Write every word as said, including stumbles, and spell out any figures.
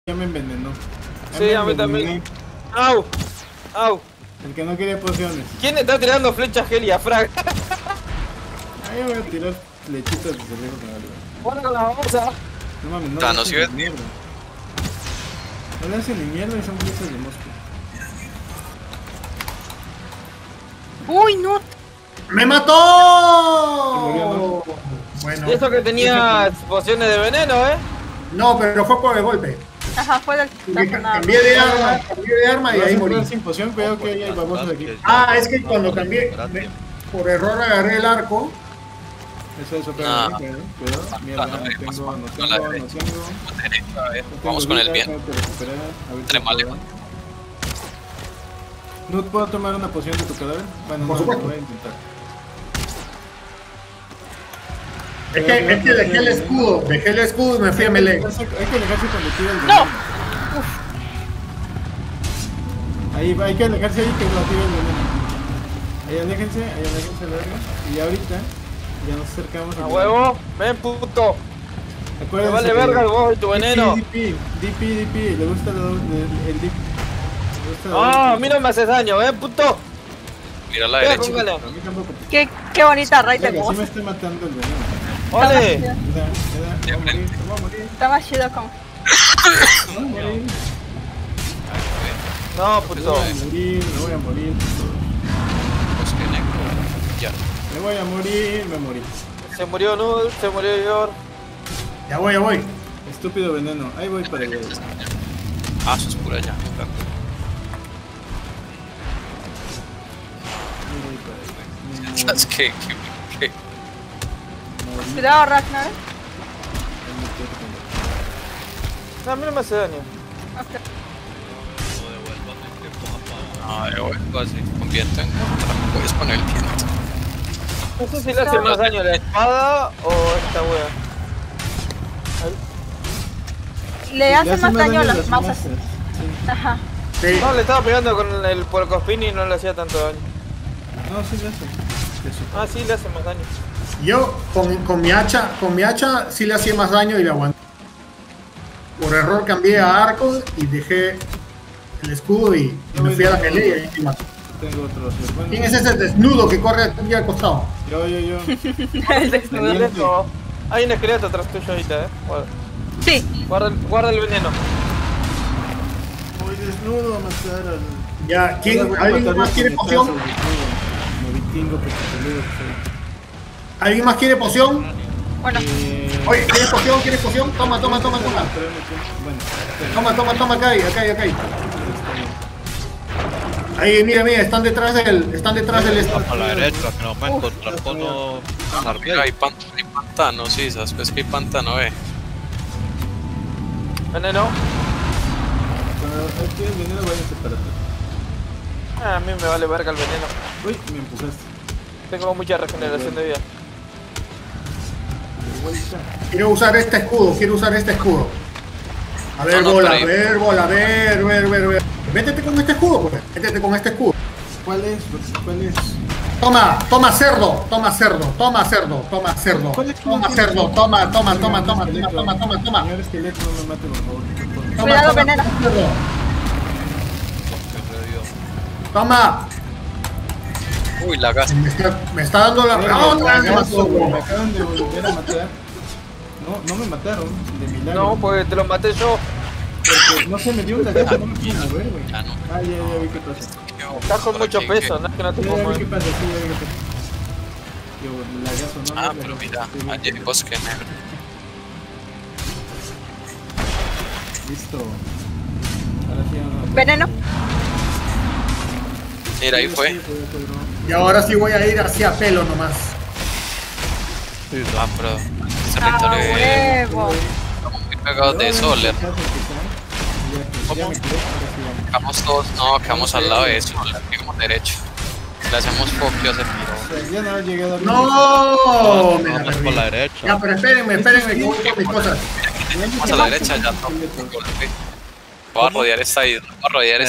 Ya me envenenó. Ya sí, me a mí envenené. también. ¡Au! ¡Au! El que no quiere pociones. ¿Quién está tirando flechas Helia, Frag? Ahí voy a tirar flechitas de cerreo para algo. ¡Bueno, la bolsa! No mames, no Ah, le no, hacen sí ni ves. mierda. No le hacen ni mierda y son flechas de mosca. ¡Uy, no! ¡Me Se mató! murió, ¿no? Bueno, Y eso que tenía pociones de veneno, ¿eh? no, pero fue por el golpe. Ajá, fue del Porque taponado. Cambié de arma, cambié de arma y Vas ahí a morí. entrar sin poción, cuidado que ahí hay babosos aquí. Ah, es que cuando cambié, me- por error agarré el arco. Eso, eso, Ah. cuidado, cuidado. Cuidado. Mierda, Ah, no, no tengo, no tengo, a la no derecha. tengo. A ver, No tengo vamos con el vida, bien. tengo que recuperar. A ver si Tremale. puedo. ¿No puedo tomar una poción de tu cadáver? Bueno, Por no, lo supuesto. voy a intentar. Es que, es que dejé el escudo, dejé el escudo y me fui a melee. Hay que alejarse cuando tira el ¡No! veneno. Ahí, hay que alejarse ahí que lo tira el veneno. Ahí aléjense, ahí aléjense larga. Y ahorita ya nos acercamos ¡A huevo! ¡Ven, puto! Me Acuérdense vale que- verga el vos y tu veneno. D P, D P, D P, le gusta el, el, el D P. Le gusta el ¡Ah! D ¡A mí no me haces daño, eh, puto! Mira a la Pega, derecha. póngale. A mí tampoco. ¡Qué, qué bonita raid de Verga, sí voz! me estoy matando el veneno. ¡Ole! Me da, me da, voy a morir, voy a morir, Está más chido con... voy a morir. No, Me puto. voy a morir, me voy a morir. Bosque negro. Ya. Me voy a morir, me morí. Se murió Nud, se murió Yor. Ya voy, ya voy. Estúpido veneno. Ahí voy para allá. Ah, eso es pura ya. Ahí voy para allá. Me ¿Sabes qué? ¿Qué? ¿Qué? morí. Cuidado, Ragnar. No, a mí no me hace daño. Ok. Ah, yo vuelvo así. Con viento en contra. Puedes poner el viento. No sé si le hace más daño la espada o esta wea. Ahí. Le hace más daño a las las masas. masas. Sí. Ajá. Sí. No, le estaba pegando con el puercoespín y no le hacía tanto daño. No, sí le hace. Le supo. Ah, sí, le hace más daño. Yo con, con mi hacha, con mi hacha sí le hacía más daño y le aguanté. Por error cambié a arco y dejé el escudo y, y me fui a la pelea y ahí me mató. Tengo otro. Bueno, ¿Quién es ese desnudo que corre aquí al costado? Yo, yo, yo. El desnudo. Esqueleto. Hay un esqueleto atrás tuyo ahorita, eh. Guarda, Sí. guarda, el, guarda el veneno. Voy desnudo a matar al. Ya, ¿quién, Ahora voy a ¿alguien matar más los quiere puñetazos, poción? desnudo. Me vitingo porque peludo que soy. ¿Alguien más quiere poción? Bueno, Eh, Oye, ¿quieres poción? ¿Quieres poción? Toma, toma, toma, toma. Bueno, Toma, toma, toma, acá hay, acá hay, acá hay. Ahí, mira, mira, están detrás del, están detrás del esto. A la derecha, que nos va a encontrar con los Mira, hay, pan, hay pantano, sí, sabes pues que hay pantano, eh. Veneno. cuando aquí el veneno váyanse para atrás. Ah, a mí me vale verga el veneno. Uy, me empujaste. Tengo mucha regeneración de vida. De vuelta. Quiero usar este escudo, quiero usar este escudo. A ver, No, no, bola, a pero ahí- ver, bola, a ver, ver, ver, ver. Métete con este escudo, pues. Métete con este escudo. ¿Cuál es? ¿Cuál es? Toma, toma cerdo, toma cerdo, toma cerdo, toma cerdo, ¿Cuál es? toma cerdo, toma, toma, toma, toma, toma, toma, toma, toma. Señor esqueleto, no me mate, por favor. Toma, Cuidado, toma, veneno. toma, cerdo. Toma. Uy, la gas. Me está, me está dando la... Verga, ¡Ah, otra vez me lagazo, mató, güey, güey! me acaban de volver a matar. No, no me mataron, de milagro. No, pues te lo maté yo. Porque no sé, me dio un lagazo, no me pude mover, güey. Ya no. Ah, ya, ya vi qué pasa. Estás con mucho ¿Qué- peso, qué? no es que no te Ya, puedo ya vi qué mover. pasa, sí, ya vi qué pasa. Yo, lagazo, no, Ah, no, pero no, mira, sí, vi allí qué hay pasa. bosque negro. Listo. Ahora sí, no. veneno. Mira, ahí fue. Y ahora sí voy a ir hacia pelo nomás. Ah, pero ese ¡A territorio es huevo! muy pegado de Soler. ¿Cómo? Quedamos todos, no, quedamos al lado de Soler, digamos derecho. Le hacemos focus ese piro. Ya no ha llegado. ¡No! Me la vamos perdí. por la derecha. Ya, pero espérenme, espérenme que voy con mis cosas. Vamos a la derecha, ya no. Voy a rodear esta isla, voy a rodear esta